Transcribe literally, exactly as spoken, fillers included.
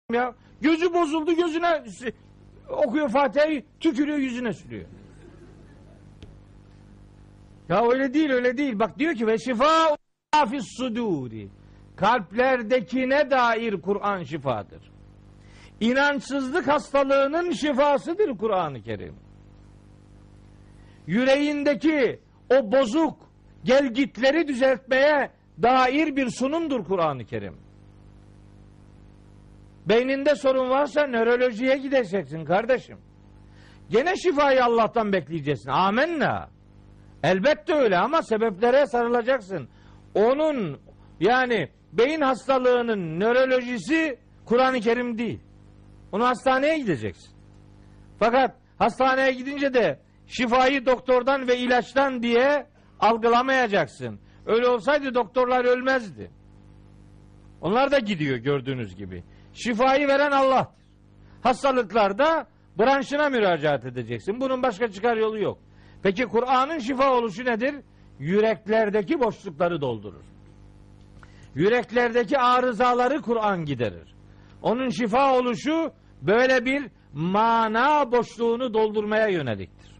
ya. Gözü bozuldu, gözüne okuyor Fatiha'yı, tükürüyor, yüzüne sürüyor. Ya öyle değil, öyle değil. Bak diyor ki ve şifa fis suduri. Kalplerdekine dair Kur'an şifadır. İnançsızlık hastalığının şifasıdır Kur'an-ı Kerim. Yüreğindeki o bozuk gelgitleri düzeltmeye dair bir sunumdur Kur'an-ı Kerim. Beyninde sorun varsa nörolojiye gideceksin kardeşim. Gene şifayı Allah'tan bekleyeceksin. Amenna. Elbette öyle ama sebeplere sarılacaksın. Onun yani beyin hastalığının nörolojisi Kur'an-ı Kerim değil. Onu hastaneye gideceksin. Fakat hastaneye gidince de şifayı doktordan ve ilaçtan diye algılamayacaksın. Öyle olsaydı doktorlar ölmezdi. Onlar da gidiyor gördüğünüz gibi. Şifayı veren Allah'tır. Hastalıklarda branşına müracaat edeceksin. Bunun başka çıkar yolu yok. Peki Kur'an'ın şifa oluşu nedir? Yüreklerdeki boşlukları doldurur. Yüreklerdeki arızaları Kur'an giderir. Onun şifa oluşu böyle bir mana boşluğunu doldurmaya yöneliktir.